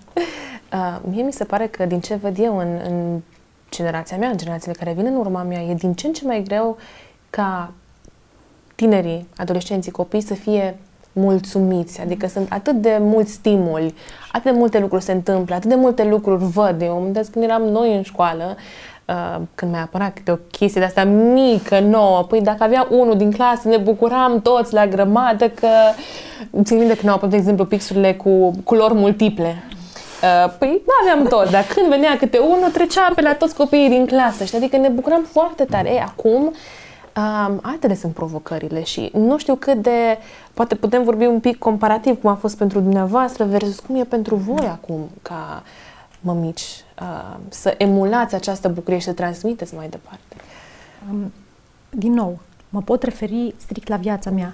Speaker 1: mie mi se pare că din ce văd eu în generația mea, în generațiile care vin în urma mea, e din ce în ce mai greu ca tinerii, adolescenții, copii să fie mulțumiți, adică sunt atât de mulți stimuli, atât de multe lucruri se întâmplă, atât de multe lucruri văd. Eu îmi când eram noi în școală, când mi-a apărat câte o chestie de-asta mică, nouă, păi dacă avea unul din clasă, ne bucuram toți la grămadă că țin minte când au apărut, de exemplu, pixurile cu culori multiple. Păi nu aveam toți, dar când venea câte unul, trecea pe la toți copiii din clasă, știi? Adică ne bucuram foarte tare. Ei, acum altele sunt provocările și nu știu cât de, poate putem vorbi un pic comparativ cum a fost pentru dumneavoastră versus cum e pentru voi acum ca mămici, să emulați această bucurie și să transmiteți mai departe.
Speaker 2: Din nou, mă pot referi strict la viața mea.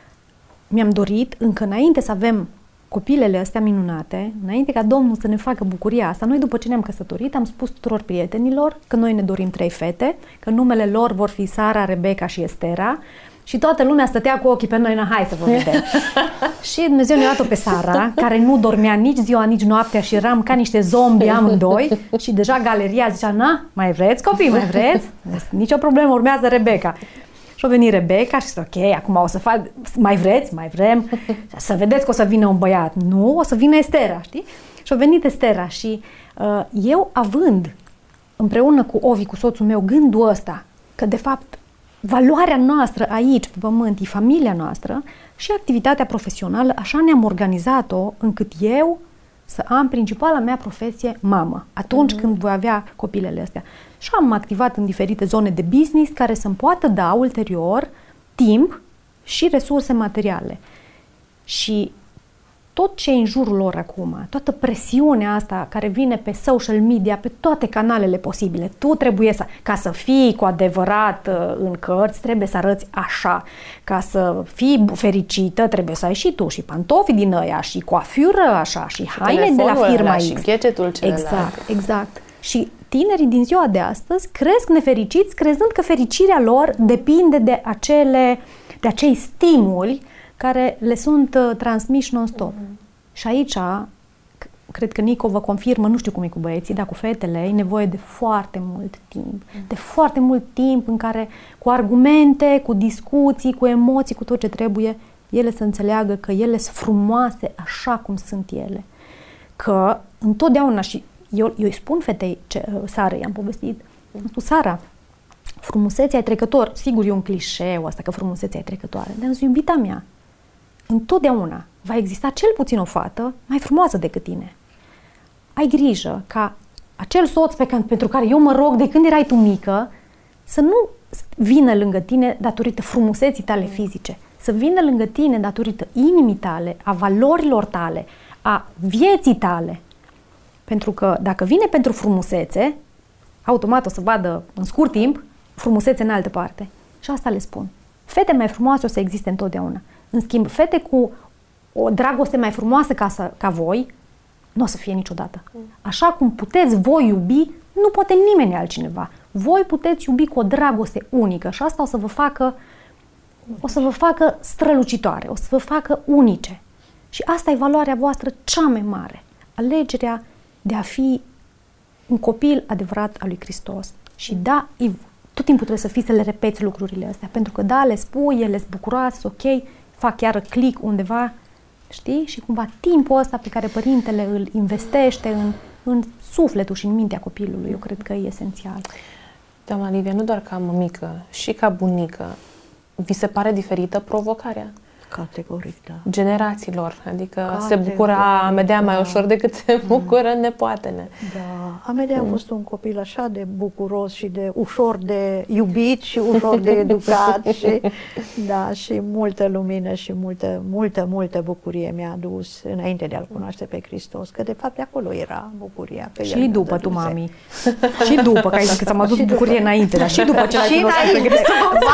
Speaker 2: Mi-am dorit, încă înainte să avem copilele astea minunate, înainte ca Domnul să ne facă bucuria asta, noi după ce ne-am căsătorit am spus tuturor prietenilor că noi ne dorim 3 fete, că numele lor vor fi Sara, Rebecca și Estera și toată lumea stătea cu ochii pe noi, hai să vă vedem. Și Dumnezeu ne-a dat-o pe Sara, care nu dormea nici ziua, nici noaptea și eram ca niște zombi amândoi și deja galeria zicea, na, mai vreți copii, mai vreți? Nicio problemă, urmează Rebecca. Și-a venit Rebecca și zice, ok, acum o să fac, mai vreți? Mai vrem? Să vedeți că o să vină un băiat. Nu, o să vină Estera, știi? Și-a venit Estera și eu având împreună cu Ovi, cu soțul meu, gândul ăsta, că de fapt valoarea noastră aici, pe pământ, e familia noastră și activitatea profesională, așa ne-am organizat-o încât eu să am principala mea profesie mamă, atunci când voi avea copilele astea. Și am activat în diferite zone de business care să-mi poată da ulterior timp și resurse materiale. Și tot ce e în jurul lor acum, toată presiunea asta care vine pe social media, pe toate canalele posibile, tu trebuie să, ca să fii cu adevărat în cărți, trebuie să arăți așa, ca să fii fericită, trebuie să ai și tu și pantofi din ăia și coafură așa și haine de la firma X.
Speaker 1: Și gadgetul celălalt.
Speaker 2: Exact, exact. Și tinerii din ziua de astăzi cresc nefericiți, crezând că fericirea lor depinde de acei stimuli care le sunt transmiși non-stop. Și aici, cred că Nico vă confirmă, nu știu cum e cu băieții, dar cu fetele e nevoie de foarte mult timp. De foarte mult timp în care, cu argumente, cu discuții, cu emoții, cu tot ce trebuie, ele să înțeleagă că ele sunt frumoase așa cum sunt ele. Că întotdeauna, și eu îi spun fetei, Sara, i-am povestit, am spus, Sara, frumusețea e trecător. Sigur, e un clișeu asta că frumusețea e trecătoare, dar îți iubita mea, întotdeauna va exista cel puțin o fată mai frumoasă decât tine. Ai grijă ca acel soț pentru care eu mă rog de când erai tu mică să nu vină lângă tine datorită frumuseții tale fizice, să vină lângă tine datorită inimii tale, a valorilor tale, a vieții tale. Pentru că dacă vine pentru frumusețe, automat o să vadă în scurt timp frumusețe în altă parte. Și asta le spun. Fete mai frumoase o să existe întotdeauna. În schimb, fete cu o dragoste mai frumoasă ca voi, nu o să fie niciodată. Așa cum puteți voi iubi, nu poate nimeni altcineva. Voi puteți iubi cu o dragoste unică și asta o să vă facă strălucitoare, o să vă facă unice. Și asta e valoarea voastră cea mai mare. Alegerea de a fi un copil adevărat al lui Hristos. Și da, tot timpul trebuie să fii să le repeți lucrurile astea, pentru că da, le spui, ele sunt bucuroase, ok, fac chiar click undeva, știi? Și cumva timpul ăsta pe care părintele îl investește în sufletul și în mintea copilului, eu cred că e esențial.
Speaker 1: Doamna Livia, nu doar ca mămică, și ca bunică, vi se pare diferită provocarea?
Speaker 3: Categoric, da.
Speaker 1: Generațiilor, adică
Speaker 3: Categoric,
Speaker 1: se bucură Amedea mai
Speaker 3: da.
Speaker 1: ușor decât se bucură nepoatele.
Speaker 3: Da, Amedea a fost un copil așa de bucuros și de ușor de iubit și ușor de educat și, da, și multă lumină și multă bucurie mi-a adus înainte de a-L cunoaște pe Hristos, că de fapt de acolo era bucuria. Că
Speaker 2: Și
Speaker 3: El
Speaker 2: după
Speaker 3: dăduse.
Speaker 2: tu, mami. Și după, că ai zis că ți-am adus bucurie înainte, dar și după ce l-ai cunoscut pe Hristos.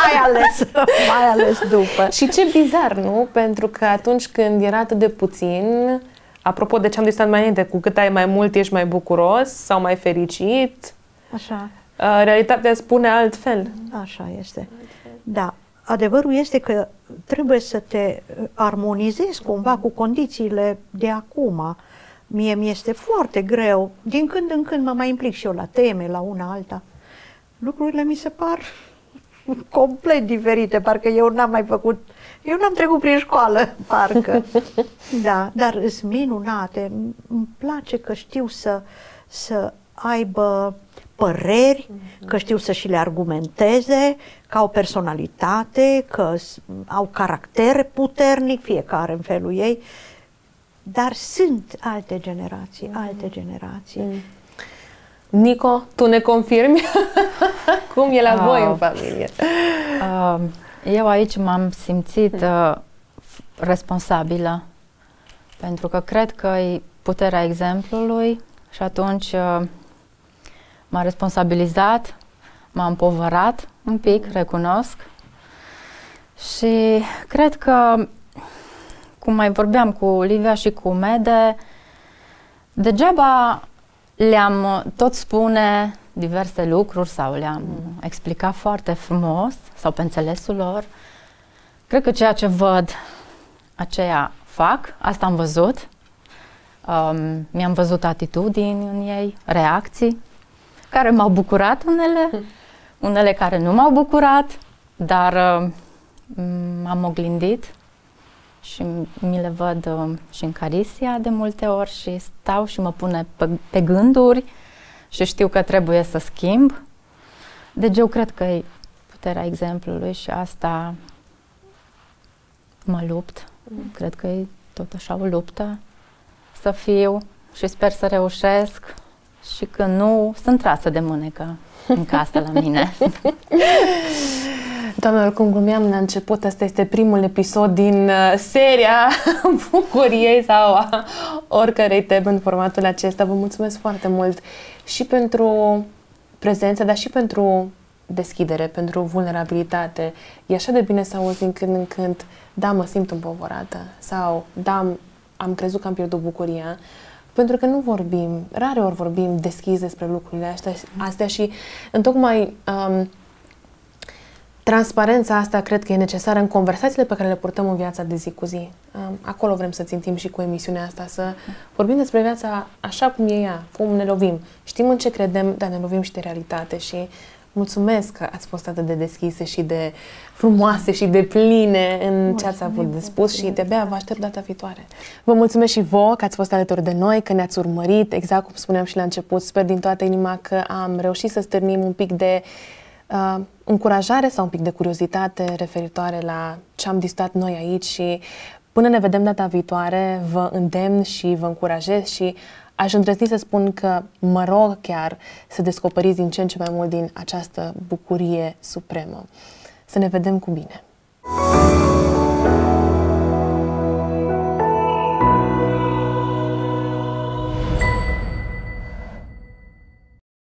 Speaker 3: mai ales după.
Speaker 1: Și ce bizar, nu? Pentru că atunci când era atât de puțin, apropo de ce am discutat mai înainte, cu cât ai mai mult ești mai bucuros sau mai fericit,
Speaker 3: Așa.
Speaker 1: Realitatea spune altfel.
Speaker 3: Așa este. Da. Adevărul este că trebuie să te armonizezi cumva cu condițiile de acum. Mie mi-este foarte greu. Din când în când mă mai implic și eu la teme, la una alta. Lucrurile mi se par complet diferite, parcă eu n-am trecut prin școală, parcă. Da, dar sunt minunate. Îmi place că știu să aibă păreri, că știu să și le argumenteze, că au personalitate, că au caracter puternic, fiecare în felul ei, dar sunt alte generații.
Speaker 1: Nico, tu ne confirmi? Cum e la voi în familie?
Speaker 4: Eu aici m-am simțit responsabilă, pentru că cred că e puterea exemplului și atunci m-a responsabilizat, m-a împovărat un pic, recunosc. Și cred că, cum mai vorbeam cu Livia și cu Mede, degeaba le-am tot spune diverse lucruri sau le-am explicat foarte frumos sau pe înțelesul lor. Cred că ceea ce văd, aceea fac, asta am văzut. Mi-am văzut atitudini în ei, reacții, care m-au bucurat unele care nu m-au bucurat, dar m-am oglindit și mi le văd și în Carisia de multe ori și stau și mă pune pe gânduri și știu că trebuie să schimb. Deci eu cred că e puterea exemplului și asta mă lupt. Cred că e tot așa o luptă să fiu și sper să reușesc și că nu sunt trasă de mânecă în casă la mine.
Speaker 1: Doamnelor, cum glumeam la început, ăsta este primul episod din seria Bucuriei sau a oricărei teme în formatul acesta. Vă mulțumesc foarte mult și pentru prezență, dar și pentru deschidere, pentru vulnerabilitate. E așa de bine să auzi din când în când, da, mă simt împovărată sau da, am crezut că am pierdut bucuria. Pentru că nu vorbim, rare ori vorbim deschis despre lucrurile astea și întocmai transparența asta cred că e necesară în conversațiile pe care le purtăm în viața de zi cu zi. Acolo vrem să țintim și cu emisiunea asta, să vorbim despre viața așa cum e ea, cum ne lovim. Știm în ce credem, dar ne lovim și de realitate și mulțumesc că ați fost atât de deschise și de frumoase și de pline în ce ați avut de spus și de-abia vă aștept data viitoare. Vă mulțumesc și vouă că ați fost alături de noi, că ne-ați urmărit, exact cum spuneam și la început. Sper din toată inima că am reușit să stârnim un pic de încurajare sau un pic de curiozitate referitoare la ce am discutat noi aici și până ne vedem data viitoare, vă îndemn și vă încurajez și aș îndrăzni să spun că mă rog chiar să descoperiți din ce în ce mai mult din această bucurie supremă. Să ne vedem cu bine!